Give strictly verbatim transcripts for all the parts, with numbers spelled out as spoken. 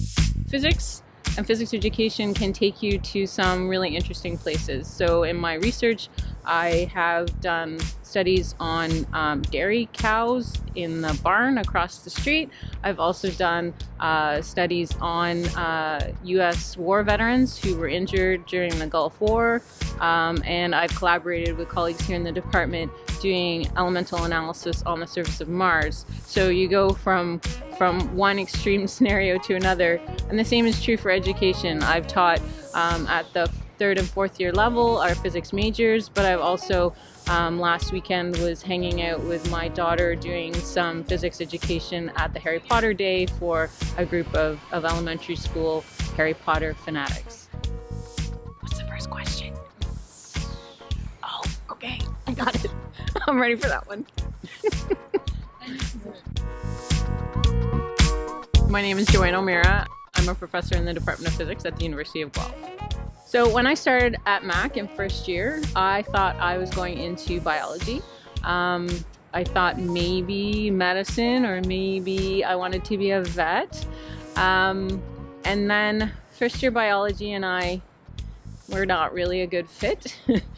Physics and physics education can take you to some really interesting places. So in my research, I have done studies on um, dairy cows in the barn across the street. I've also done uh, studies on uh, U S war veterans who were injured during the Gulf War, um, and I've collaborated with colleagues here in the department doing elemental analysis on the surface of Mars. So you go from from one extreme scenario to another, and the same is true for education. I've taught um, at the third and fourth year level our physics majors, but I've also um, last weekend was hanging out with my daughter doing some physics education at the Harry Potter Day for a group of, of elementary school Harry Potter fanatics. What's the first question? Oh, okay, I got it. I'm ready for that one. My name is Joanne OMeara. I'm a professor in the Department of Physics at the University of Guelph. So when I started at Mac in first year, I thought I was going into biology. Um, I thought maybe medicine, or maybe I wanted to be a vet. Um, and then first year biology and I were not really a good fit.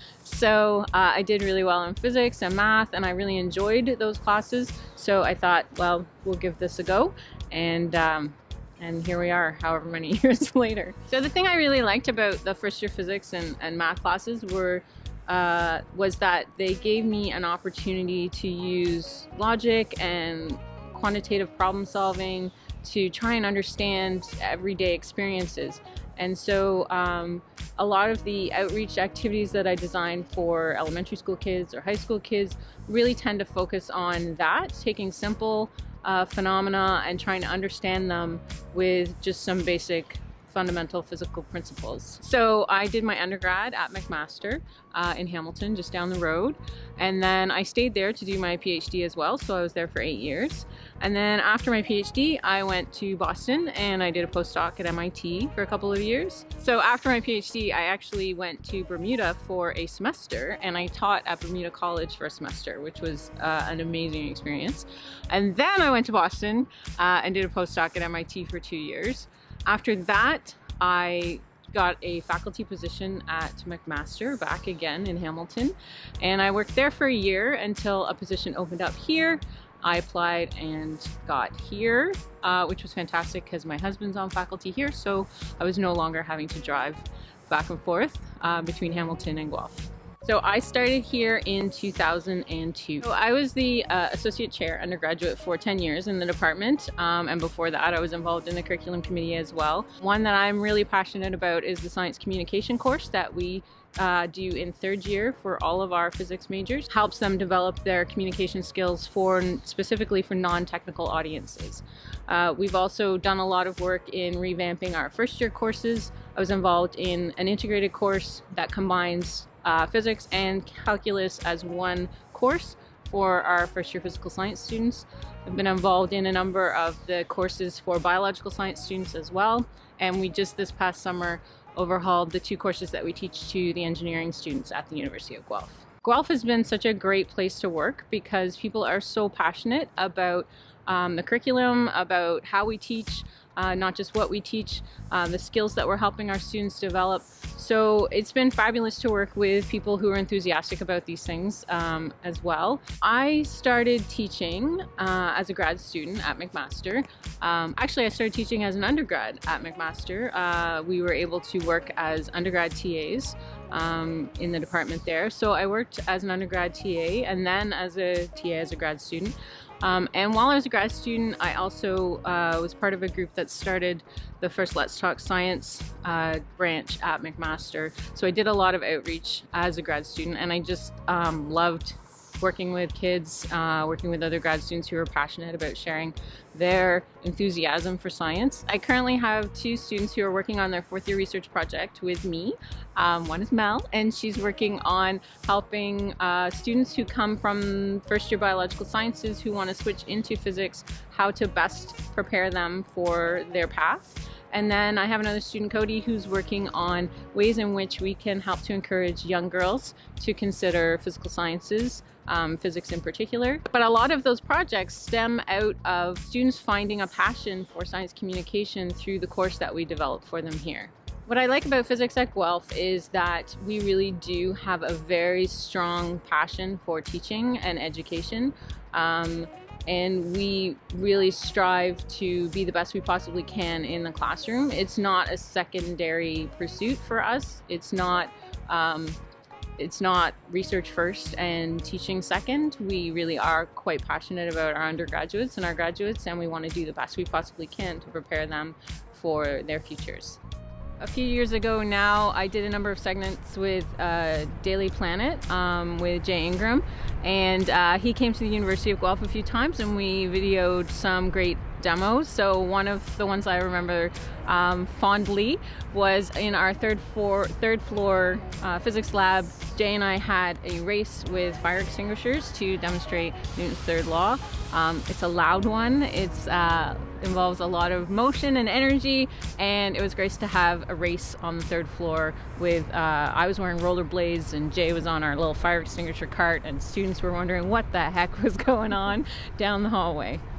So uh, I did really well in physics and math, and I really enjoyed those classes. So I thought, well, we'll give this a go. And um, and here we are, however many years later. So the thing I really liked about the first year physics and, and math classes were uh, was that they gave me an opportunity to use logic and quantitative problem solving to try and understand everyday experiences. And so um, a lot of the outreach activities that I designed for elementary school kids or high school kids really tend to focus on that, taking simple uh, phenomena and trying to understand them with just some basic fundamental physical principles. So I did my undergrad at McMaster uh, in Hamilton, just down the road. And then I stayed there to do my PhD as well. So I was there for eight years. And then after my PhD, I went to Boston and I did a postdoc at M I T for a couple of years. So after my PhD, I actually went to Bermuda for a semester, and I taught at Bermuda College for a semester, which was uh, an amazing experience. And then I went to Boston uh, and did a postdoc at M I T for two years. After that, I got a faculty position at McMaster back again in Hamilton, and I worked there for a year until a position opened up here. I applied and got here, uh, which was fantastic because my husband's on faculty here, so I was no longer having to drive back and forth uh, between Hamilton and Guelph. So I started here in two thousand two. So I was the uh, associate chair undergraduate for ten years in the department, um, and before that I was involved in the curriculum committee as well. One that I'm really passionate about is the science communication course that we uh, do in third year for all of our physics majors. Helps them develop their communication skills for specifically for non-technical audiences. Uh, we've also done a lot of work in revamping our first year courses. I was involved in an integrated course that combines Uh, physics and calculus as one course for our first year physical science students. I've been involved in a number of the courses for biological science students as well, and we just this past summer overhauled the two courses that we teach to the engineering students at the University of Guelph. Guelph has been such a great place to work because people are so passionate about um, the curriculum, about how we teach, uh, not just what we teach, uh, the skills that we're helping our students develop. So it's been fabulous to work with people who are enthusiastic about these things um, as well. I started teaching uh, as a grad student at McMaster. Um, actually, I started teaching as an undergrad at McMaster. Uh, we were able to work as undergrad T As um, in the department there. So I worked as an undergrad T A and then as a T A as a grad student. Um, and while I was a grad student, I also uh, was part of a group that started the first Let's Talk Science uh, branch at McMaster. So I did a lot of outreach as a grad student, and I just um, loved working with kids, uh, working with other grad students who are passionate about sharing their enthusiasm for science. I currently have two students who are working on their fourth year research project with me. Um, one is Mel, and she's working on helping uh, students who come from first year biological sciences who want to switch into physics, how to best prepare them for their path. And then I have another student, Cody, who's working on ways in which we can help to encourage young girls to consider physical sciences um, physics in particular. But a lot of those projects stem out of students finding a passion for science communication through the course that we developed for them here. What I like about physics at Guelph is that we really do have a very strong passion for teaching and education. Um, and we really strive to be the best we possibly can in the classroom. It's not a secondary pursuit for us. It's not, um, it's not research first and teaching second. We really are quite passionate about our undergraduates and our graduates, and we want to do the best we possibly can to prepare them for their futures. A few years ago now, I did a number of segments with uh, Daily Planet um, with Jay Ingram, and uh, he came to the University of Guelph a few times and we videoed some great demos. So one of the ones I remember um, fondly was in our third floor, third floor uh, physics lab. Jay and I had a race with fire extinguishers to demonstrate Newton's third law. Um, it's a loud one. It's uh, involves a lot of motion and energy, and it was great to have a race on the third floor with, uh, I was wearing rollerblades and Jay was on our little fire extinguisher cart, and students were wondering what the heck was going on down the hallway.